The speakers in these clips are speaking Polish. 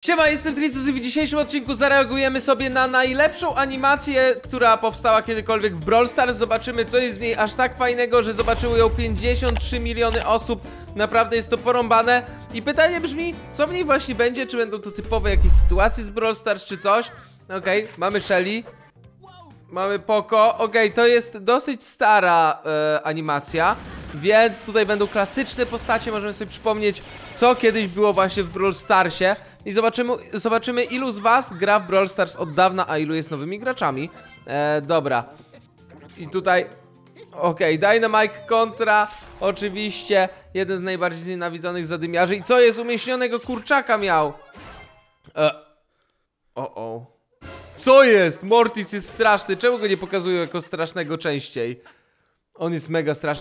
Siema, jestem Tricus i w dzisiejszym odcinku zareagujemy sobie na najlepszą animację, która powstała kiedykolwiek w Brawl Stars. Zobaczymy, co jest w niej aż tak fajnego, że zobaczyły ją 53 miliony osób. Naprawdę jest to porąbane. I pytanie brzmi, co w niej właśnie będzie? Czy będą to typowe jakieś sytuacje z Brawl Stars, czy coś? Okej, mamy Shelly. Mamy Poco. Okej, to jest dosyć stara animacja, więc tutaj będą klasyczne postacie. Możemy sobie przypomnieć, co kiedyś było właśnie w Brawl Starsie. I zobaczymy, ilu z was gra w Brawl Stars od dawna, a ilu jest nowymi graczami. Dobra. I tutaj... Okej, Dynamite kontra oczywiście jeden z najbardziej znienawidzonych zadymiarzy. I co jest? Umieśnionego kurczaka miał. Co jest? Mortis jest straszny. Czemu go nie pokazują jako strasznego częściej? On jest mega straszny.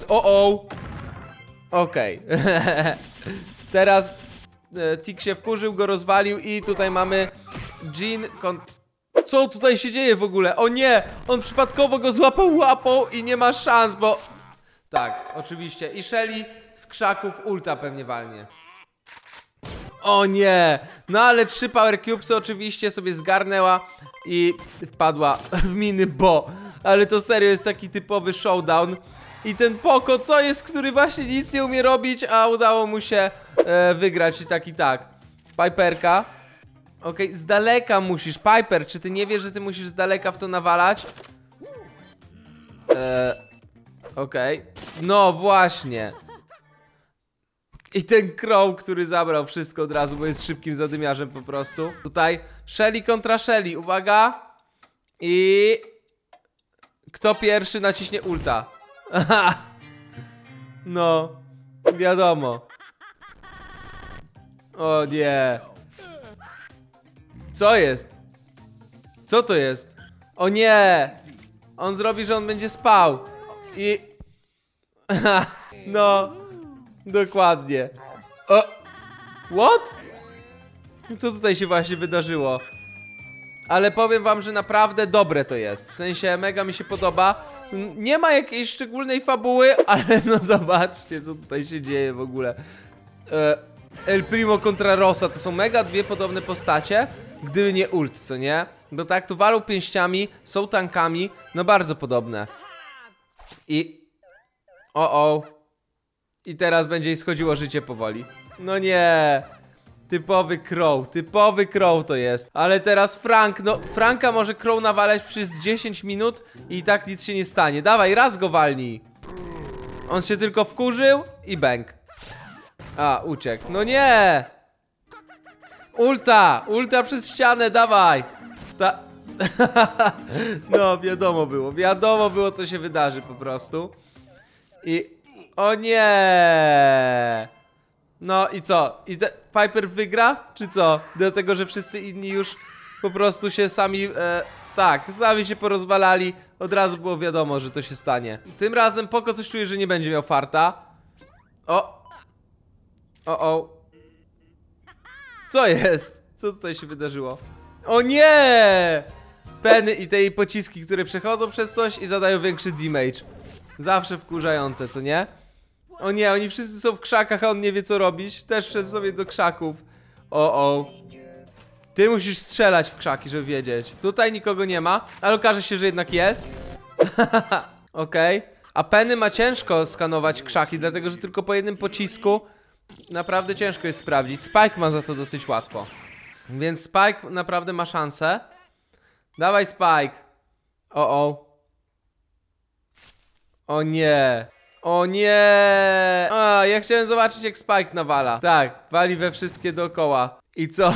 Okej. Teraz Tik się wkurzył, go rozwalił i tutaj mamy Jean Co tutaj się dzieje w ogóle? O nie! On przypadkowo go złapał łapą i nie ma szans, bo... Tak, oczywiście. I Shelly z krzaków ulta pewnie walnie. O nie! No ale 3 Power Cubesy oczywiście sobie zgarnęła i wpadła w miny, bo... Ale to serio jest taki typowy showdown. I ten Poco, co jest, który właśnie nic nie umie robić, a udało mu się wygrać i tak. Piperka. Okej, z daleka musisz. Piper, czy ty nie wiesz, że ty musisz z daleka w to nawalać? Okej. No właśnie. I ten Crow, który zabrał wszystko od razu, bo jest szybkim zadymiarzem po prostu. Tutaj Shelly kontra Shelly, uwaga. I... Kto pierwszy naciśnie ulta? Aha. No, wiadomo. O nie. Co jest? Co to jest? O nie. On zrobi, że on będzie spał. I... No, dokładnie. What? Co tutaj się właśnie wydarzyło? Ale powiem wam, że naprawdę dobre to jest. W sensie mega mi się podoba. Nie ma jakiejś szczególnej fabuły, ale no zobaczcie, co tutaj się dzieje w ogóle. El Primo kontra Rosa to są mega dwie podobne postacie, gdyby nie ult, co nie? Bo tak, tu walą pięściami, są tankami, no bardzo podobne. I... I teraz będzie jej schodziło życie powoli. No nie... Typowy Crow to jest. Ale teraz Frank, no Franka może Crow nawalać przez 10 minut i tak nic się nie stanie. Dawaj, raz go walnij. On się tylko wkurzył i bang. A, uciekł. No nie! Ulta przez ścianę, dawaj. No, wiadomo było, co się wydarzy po prostu. I... O nie! No i co? I Piper wygra? Czy co? Dlatego, że wszyscy inni już po prostu się sami... sami się porozwalali. Od razu było wiadomo, że to się stanie. Tym razem Poco coś czuje, że nie będzie miał farta. Co jest? Co tutaj się wydarzyło? O nie! Penny i te jej pociski, które przechodzą przez coś i zadają większy damage. Zawsze wkurzające, co nie? O nie, oni wszyscy są w krzakach, a on nie wie, co robić. Też wszedł sobie do krzaków. Ty musisz strzelać w krzaki, żeby wiedzieć. Tutaj nikogo nie ma, ale okaże się, że jednak jest. Okej. A Penny ma ciężko skanować krzaki, dlatego, że tylko po jednym pocisku naprawdę ciężko jest sprawdzić. Spike ma za to dosyć łatwo. Więc Spike naprawdę ma szansę. Dawaj, Spike. O nie. O nie! Ja chciałem zobaczyć, jak Spike nawala. Tak, wali we wszystkie dookoła. I co?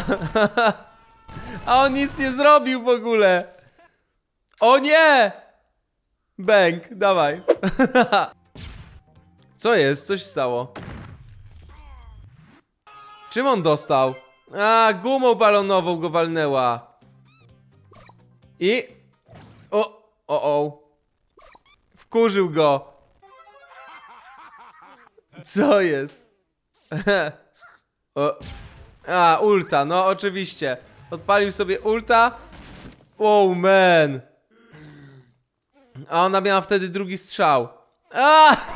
A on nic nie zrobił w ogóle. O nie! Bang, dawaj. Co jest? Co się stało? Czym on dostał? Gumą balonową go walnęła. I... Wkurzył go. Co jest? Ulta, no oczywiście. Odpalił sobie ulta. Oh man. A ona miała wtedy drugi strzał.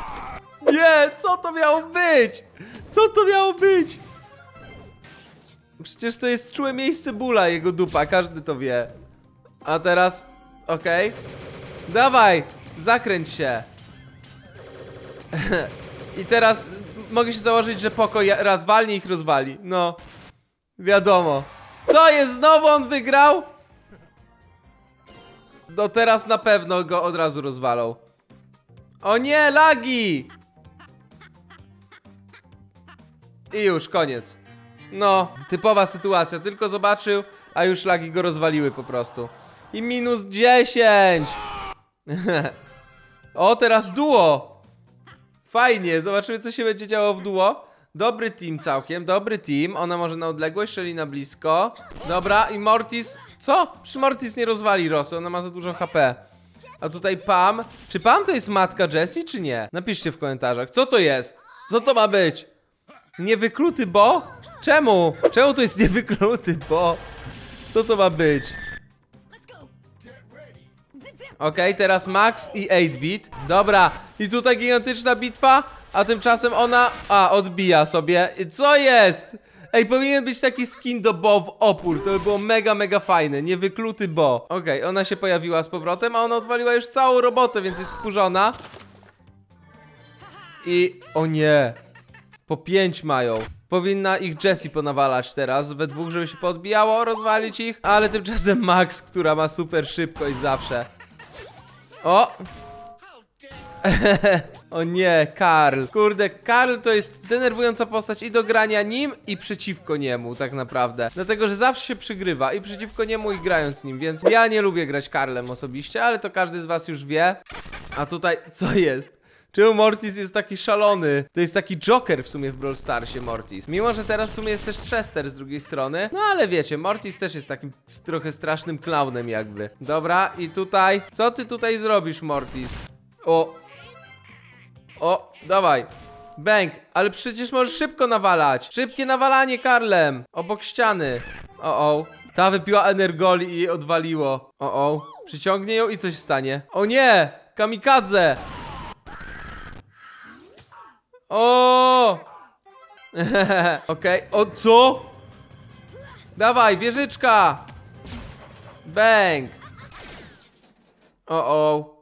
Nie, co to miało być? Co to miało być? Przecież to jest czułe miejsce bóla, jego dupa, każdy to wie. A teraz, okej. Dawaj, zakręć się. I teraz mogę się założyć, że Poko raz walnie ich rozwali. No, wiadomo. Co jest? Znowu on wygrał? No teraz na pewno go od razu rozwalą. O nie, lagi! I już, koniec. No, typowa sytuacja, tylko zobaczył, a już lagi go rozwaliły po prostu. I minus 10! O, teraz duo! Fajnie, zobaczymy, co się będzie działo w duo. Dobry team całkiem, dobry team. Ona może na odległość, czyli na blisko. Dobra, i Mortis... Co? Czy Mortis nie rozwali Rosy? Ona ma za dużo HP. A tutaj Pam. Czy Pam to jest matka Jessie, czy nie? Napiszcie w komentarzach. Co to jest? Co to ma być? Niewykluty Bo? Czemu? Czemu to jest niewykluty Bo? Co to ma być? Okej, teraz Max i 8-bit. Dobra, i tutaj gigantyczna bitwa. A tymczasem ona... A, odbija sobie. Co jest? Ej, powinien być taki skin do Bo w opór. To by było mega, mega fajne. Niewykluty Bo. Okej, ona się pojawiła z powrotem, a ona odwaliła już całą robotę, więc jest wkurzona. I... O nie. Po 5 mają. Powinna ich Jessie ponawalać teraz we dwóch, żeby się podbijało, rozwalić ich. Ale tymczasem Max, która ma super szybkość zawsze. O! O nie, Karl. Kurde, Karl to jest denerwująca postać i do grania nim, i przeciwko niemu tak naprawdę. Dlatego, że zawsze się przygrywa i przeciwko niemu, i grając z nim. Więc ja nie lubię grać Karlem osobiście, ale to każdy z was już wie. A tutaj, co jest? Czemu Mortis jest taki szalony? To jest taki Joker w sumie w Brawl Starsie, Mortis. Mimo, że teraz w sumie jest też Chester z drugiej strony. No ale wiecie, Mortis też jest takim trochę strasznym klaunem jakby. Dobra, i tutaj... Co ty tutaj zrobisz, Mortis? O, dawaj. Bang, ale przecież możesz szybko nawalać. Szybkie nawalanie Karlem. Obok ściany. O. Ta wypiła energoli i jej odwaliło. O. Przyciągnie ją i coś stanie. O nie, kamikadze. O! Okej, o co? Dawaj, wieżyczka! Bang! O.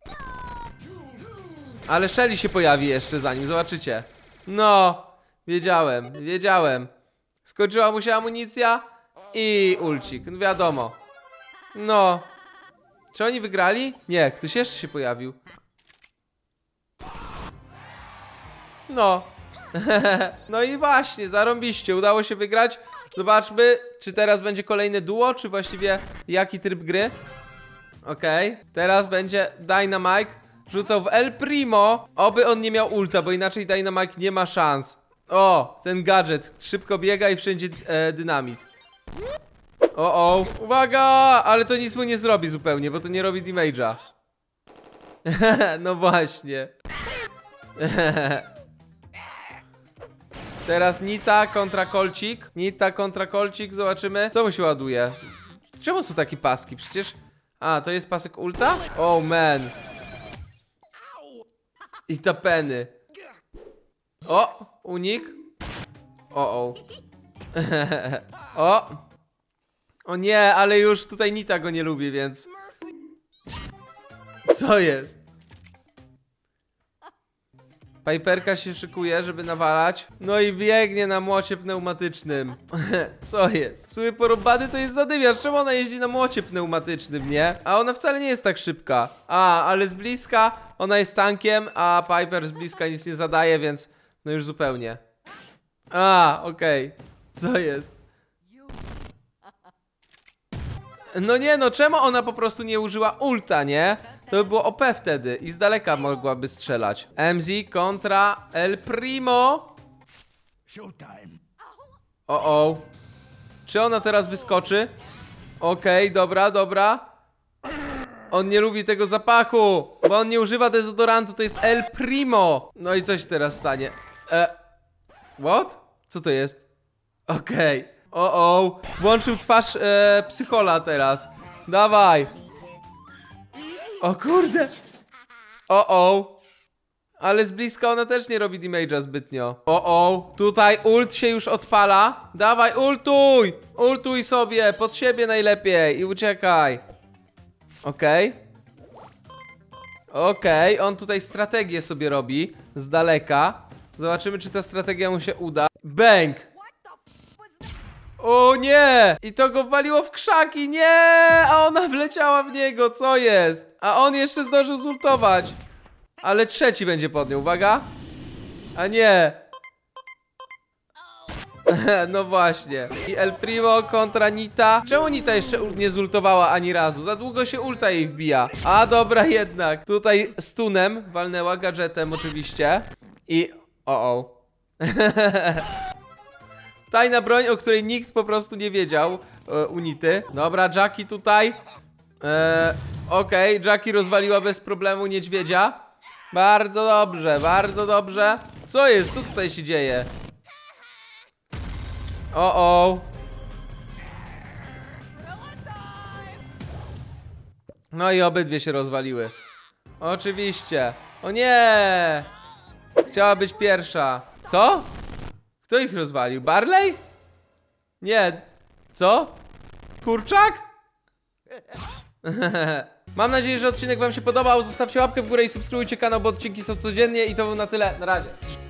Ale Shelly się pojawi jeszcze zanim, zobaczycie. No, wiedziałem. Skończyła mu się amunicja i ulcik, no wiadomo. No. Czy oni wygrali? Nie, ktoś jeszcze się pojawił. No. No i właśnie, zarąbiście, udało się wygrać. Zobaczmy, czy teraz będzie kolejne duo, czy właściwie jaki tryb gry. Okej, teraz będzie Dynamite rzucał w El Primo. Oby on nie miał ulta, bo inaczej Dynamite nie ma szans. O, ten gadżet szybko biega i wszędzie dynamit. Uwaga, ale to nic mu nie zrobi zupełnie, bo to nie robi damage'a. No właśnie. Teraz Nita kontra Kolcik. Zobaczymy, co mu się ładuje. Czemu są takie paski? Przecież... A, to jest pasek ulta? Oh man. I tapeny. O, unik. O. O nie, ale już tutaj Nita go nie lubi, więc... Co jest? Piperka się szykuje, żeby nawalać. No i biegnie na młocie pneumatycznym. Co jest? W sumie porobany to jest zadymiarz. Czemu ona jeździ na młocie pneumatycznym, nie? A ona wcale nie jest tak szybka. A, ale z bliska ona jest tankiem, a Piper z bliska nic nie zadaje, więc... No już zupełnie. A, okej. Co jest? No nie, no czemu ona po prostu nie użyła ulta, nie? To by było OP wtedy i z daleka mogłaby strzelać. MZ kontra El Primo. O. Czy ona teraz wyskoczy? Okej, dobra. On nie lubi tego zapachu, bo on nie używa dezodorantu, to jest El Primo. No i coś teraz stanie. What? Co to jest? Okej. Włączył twarz psychola teraz. Dawaj. O kurde. Ale z bliska ona też nie robi damage'a zbytnio. O, tutaj ult się już odpala. Dawaj, ultuj! Ultuj sobie, pod siebie najlepiej i uciekaj. Okej, on tutaj strategię sobie robi z daleka. Zobaczymy, czy ta strategia mu się uda. Bęk! O nie! I to go waliło w krzaki, nie! A ona wleciała w niego, co jest? A on jeszcze zdążył zultować. Ale trzeci będzie pod nią, uwaga. A nie. No właśnie. I El Primo kontra Nita. Czemu Nita jeszcze nie zultowała ani razu? Za długo się ulta jej wbija. A dobra jednak. Tutaj stunem walnęła, gadżetem oczywiście. I... Tajna broń, o której nikt po prostu nie wiedział u Nity. Dobra, Jackie tutaj. Okej, Jackie rozwaliła bez problemu niedźwiedzia. Bardzo dobrze, bardzo dobrze. Co jest? Co tutaj się dzieje? No i obydwie się rozwaliły. Oczywiście. O nie! Chciała być pierwsza. Co? Kto ich rozwalił? Barley? Nie. Co? Kurczak? Mam nadzieję, że odcinek wam się podobał. Zostawcie łapkę w górę i subskrybujcie kanał, bo odcinki są codziennie. I to było na tyle. Na razie.